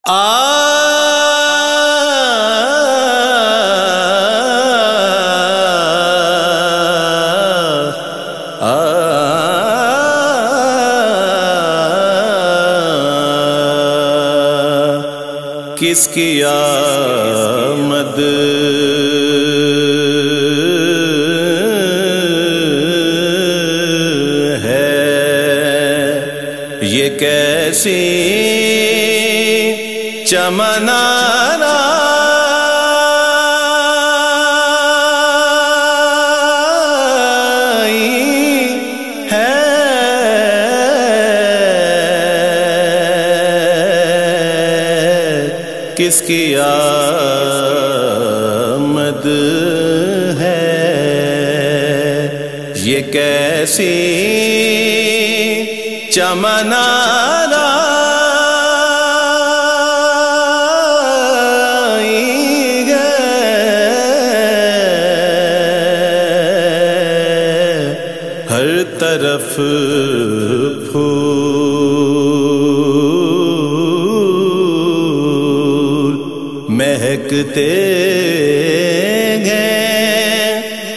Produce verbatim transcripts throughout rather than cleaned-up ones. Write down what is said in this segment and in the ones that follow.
آ کس کی آمد ہے، یہ کیسی چمن آرائی ہے، کس کی آمد ہے، یہ کیسی چمن آرائی ہے، ہر طرف پھول مہکتے ہیں،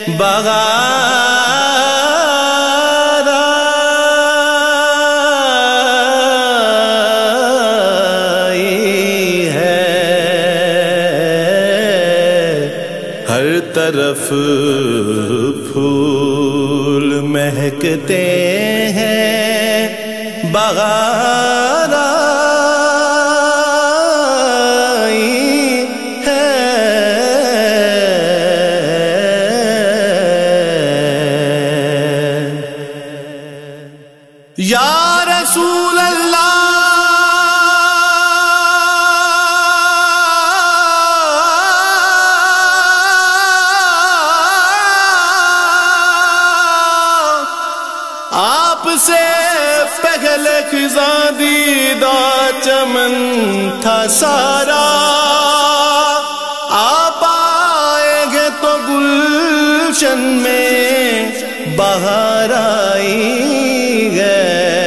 بہار آئی ہے، ہر طرف پھول مہکتے ہیں، بہار یا رسول اللہ آپ سے پہلے خزاں دیدہ چمن تھا سارا، آپ آئیں گے تو گلشن میں بہار آئی ہے،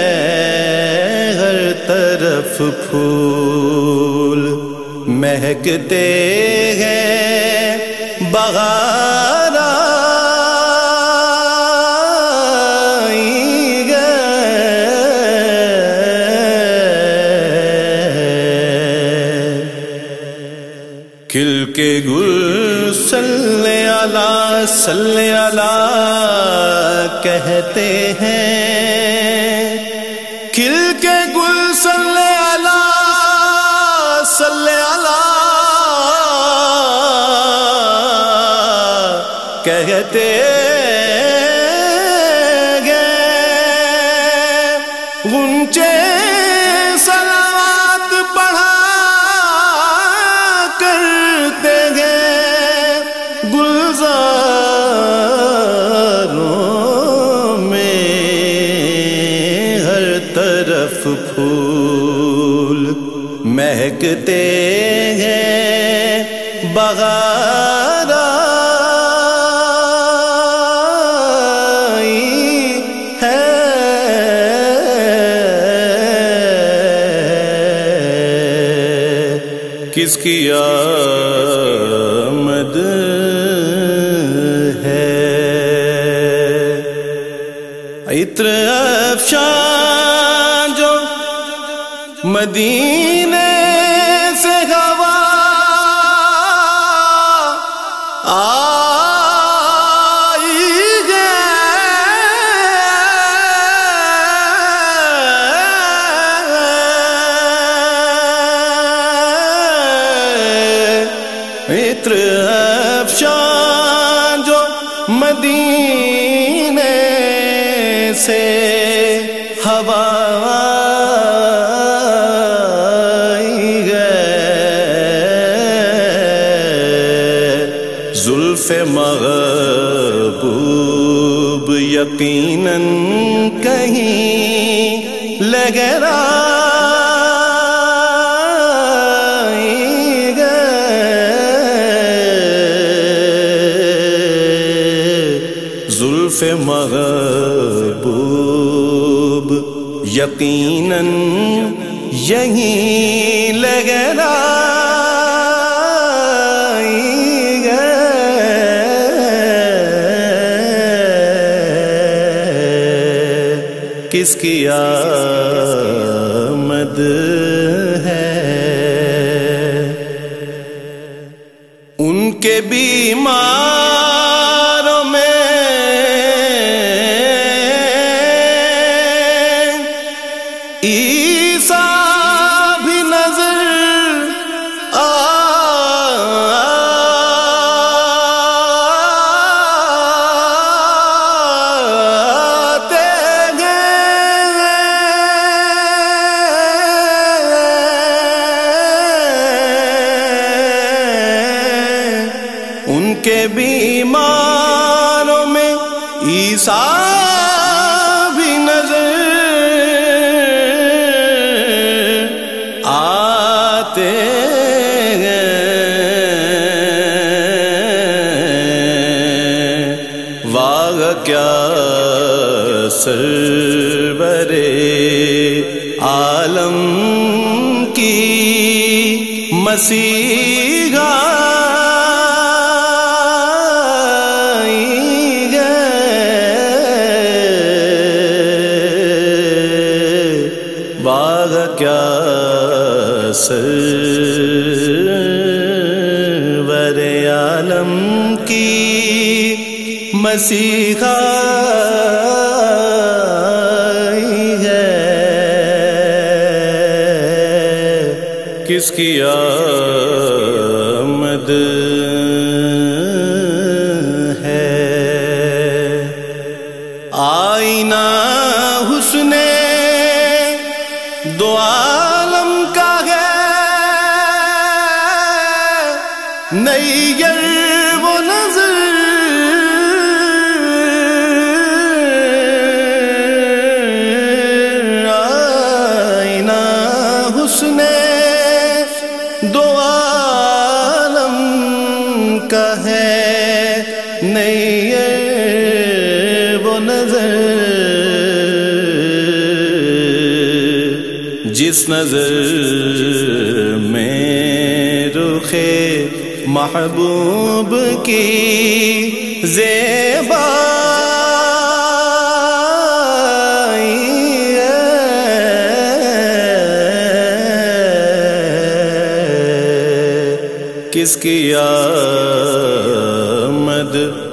ہر طرف پھول مہکتے ہیں، بہار آئی ہے، کھل کے گل صلی اللہ صلی اللہ کہتے ہیں، کھل کے گل صلی اللہ صلی اللہ کہتے ہیں، غنچے صلوات پڑھا کرتے ہیں، گلزاروں میں ہر طرف پھول مہکتے ہیں، بہار آئی ہے، کس کی آمد ہے، عطر افشاں جو مدینے سے ہوا آئی ہے، عطر افشاں جو مدینے سے ہوا آئی ہے، زلف محبوب یقیناً کہیں لگرائی ہے، زلف محبوب یقیناً یہیں لگرائی گے کس کی آمد ہے ان کے بیماروں میں عیسیٰ بھی نظر آتے ہیں ان کے بیماروں میں عیسیٰ بھی نظر آتے ہیں واہ کیا سرور عالم کی مسیحا باغ کیا سرور عالم کی مسیحا ہے کس کی آمد ہے آئینہ حسن دو عالم کا ہے نیر وہ نظر آئینہ حسن دو عالم کا ہے نیر وہ نظر جس نظر میں رخ محبوب کی زیبائی ہے کس کی آمد